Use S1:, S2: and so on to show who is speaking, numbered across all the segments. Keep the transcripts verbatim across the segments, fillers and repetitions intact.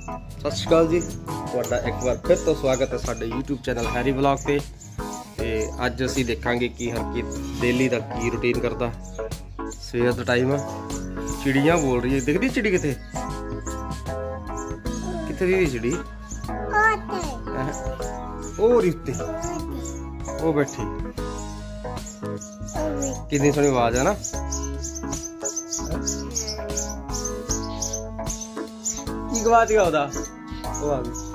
S1: सत श्री अकाल जी, तुहाडा एक बार फिर तो स्वागत है साडे यूट्यूब चैनल हैरी व्लॉग ते। ते अज असीं देखांगे कि हरकीत डेली दा की रूटीन करदा। सवेर दा टाइम है, चिड़ियां बोल रही है। दिखदी चिड़ी किथे किथे दी चिड़ी? ओ रिश्ते ओ बैठी, कितनी सोहनी आवाज है ना। की गवाच गया ओदा ओ आ गई।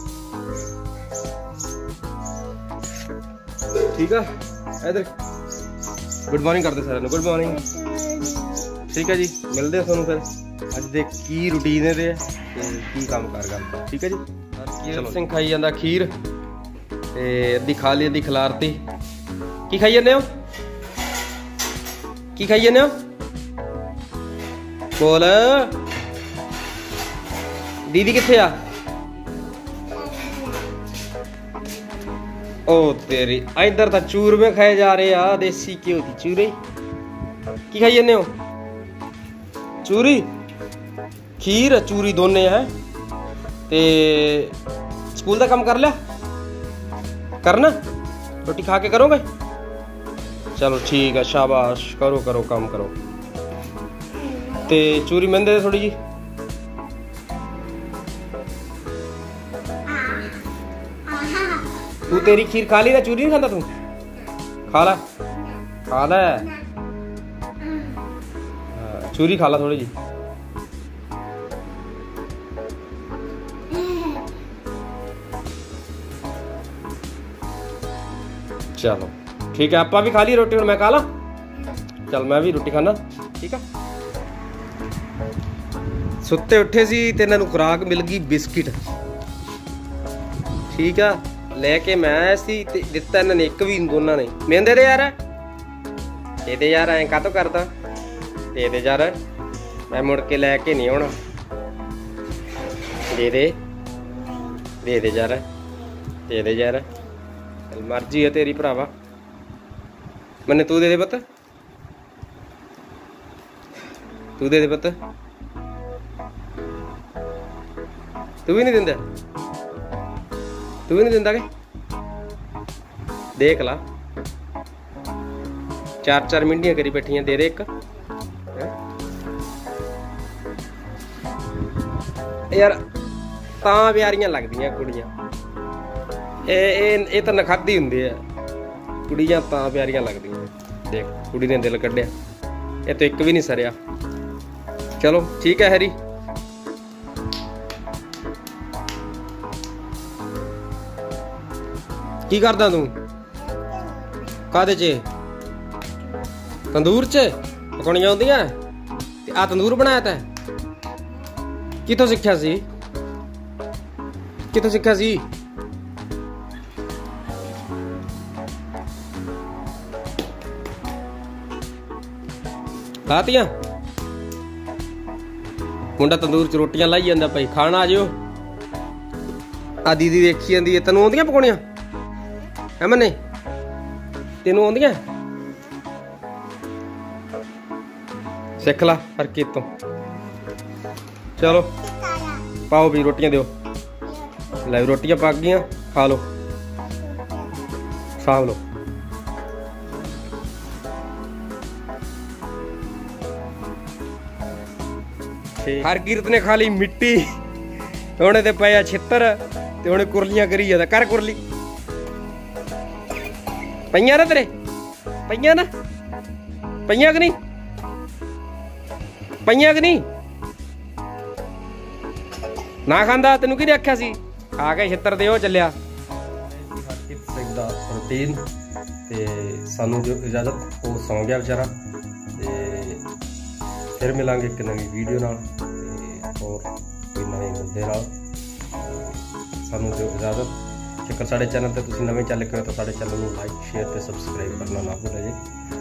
S1: ठीक है, इधर गुड मॉर्निंग करते सारे गुड मॉर्निंग। ठीक है जी, मिलते हैं तुहानू फिर अज दे की रूटीन है ते की काम कर गल। ठीक है जी। हरकीरत सिंह खाई जांदा खीर ते अद्धी खा ली अद्धी खिलारती। की खाई जन्ने हो की खाई जन्ने हो बोल। दीदी किथे आ? ओ तेरी, इधर तो चूरमे खाए जा रहे आ, देसी घ्यो दी चूरे। की खाई जन्ने हो? चूरी खीर चूरी दोने है। ते स्कूल दा काम कर लिया? करना रोटी खा के करोगे? चलो ठीक है, शाबाश, करो करो काम करो। ते चूरी मैंने दे थोड़ी जी। तू तेरी खीर खा ली ना, चूरी नहीं खाता तू? खा ला खा ला, चूरी खा ला थोड़ी जी। चलो ठीक है, आपा भी खा ली रोटी और मैं खा ला। चल मैं भी रोटी खाना। ठीक है, सुते उठे सी ते इन्हां नूं खुराक मिल गई बिस्किट। ठीक है, लेके मैं आया सी ते दिता इन्हां ने एक भी दोनों ने। मैं दे दे यार, दे दे यार, ऐ कातों करदा? दे दे यार, मैं मुड़ के लैके नहीं आउणा। दे दे दे दे यार, दे दे यार, चल मर्जी है तेरी भरावा। मैंने तू दे दे पुत्त, तू दे दे पुत्त। तू भी नहीं दिंदा? तू भी नहीं दिंदा के? देख ला, चार चार मिंटियां करी बैठियां, दे दे एक। यार तां प्यारियां लगदियां कुड़ियां, ए तो नखादी हुंदी है। कुड़ियां तां प्यारियां लगदियां। देख कुड़ी ने दिल कड्ढिया, ये तो एक भी नहीं सरिया। चलो ठीक है हैरी। की करदा तू? कादे च? तंदूर च पकाउणियां आउंदियां? ते आ तंदूर बनाया तैं? किथों सिक्ख्या सी? किथों सिक्ख्या सी? लातियां? मुंडा तंदूर च रोटियां लाई जांदा भाई, खाना आ जियो। आ दीदी देखी जांदी है। तैनूं आउंदियां पकाउणियां है मन्ने? तेनू आउंदियां? सिख ला हरकीत तो। चलो पाओ भी रोटियां दियो। लै रोटियां पक गईयां, खा लो, साम लो। हरकीरत ने खा ली मिट्टी, हुणे ते पिया छित्तर ते हुणे कुरलियां करी जांदा। कर कुरली पईयां ना तेरे, पईयां ना, पईयां कि नहीं, पईयां कि नहीं? ना खांदा, तेनू किहने आख्या सी? खा के छित्तर दे चलिया। हरकीरत सिंह दा रूटीन ते सानू जो इजाजत, वो सौ गया बेचारा। ते फिर मिलांगे एक नवी वीडियो नाल और कोई नवे मुद्दे नाल। सानू जो इजाजत। जेकर साढ़े चैनल पर तुसीं नवें चल के हो तो साढ़े चैनल को लाइक शेयर ते सबसक्राइब करना ना भुल्लो जी।